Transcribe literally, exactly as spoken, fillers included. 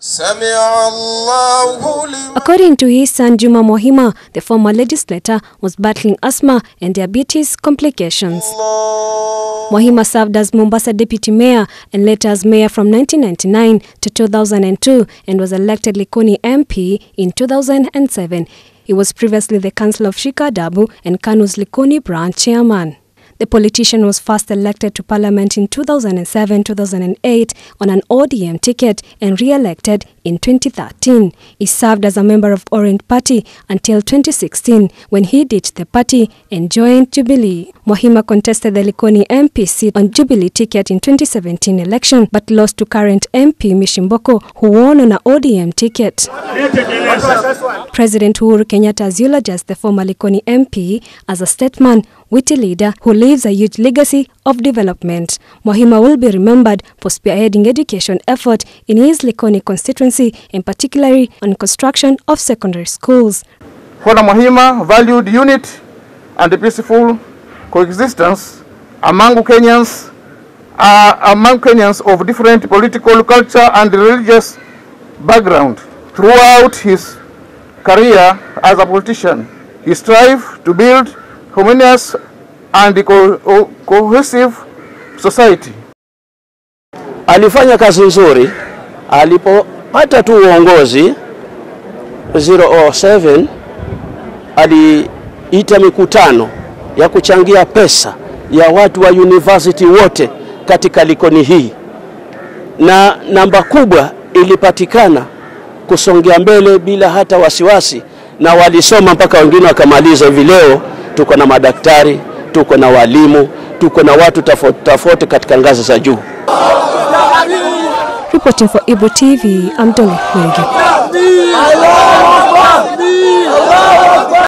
According to his son Juma Mohima, the former legislator was battling asthma and diabetes complications. Mohima served as Mombasa deputy mayor and later as mayor from nineteen ninety-nine to two thousand two and was elected Likoni M P in two thousand seven. He was previously the councillor of Shikadabu and Kanu's Likoni branch chairman. The politician was first elected to parliament in two thousand seven to two thousand eight on an O D M ticket and re-elected in twenty thirteen. He served as a member of Orange Party until twenty sixteen when he ditched the party and joined Jubilee. Mohima contested the Likoni M P seat on Jubilee ticket in twenty seventeen election but lost to current M P Mishimboko, who won on an O D M ticket. President Uhuru Kenyatta has eulogized the former Likoni M P as a statesman, witty leader who leaves a huge legacy of development. Mohima will be remembered for spearheading education effort in his Likoni constituency, in particular on construction of secondary schools. Father Mohima valued unity and peaceful coexistence among Kenyans, uh, among Kenyans of different political culture and religious background. Throughout his career as a politician, he strived to build harmonious and co cohesive society. Alifanya kazi nzuri alipopata tu uongozi zero seven. Aliita mikutano ya kuchangia pesa ya watu wa university wote katika Likoni hii, na namba kubwa ilipatikana kusongea mbele bila hata wasiwasi, na walisoma mpaka wengine wakamaliza. Hivi leo tuko na madaktari, tuko na walimu, tuko na watu tofauti tofauti katika ngazi za juu. Reporting for Ibro T V, I'm Dolly Mwenge.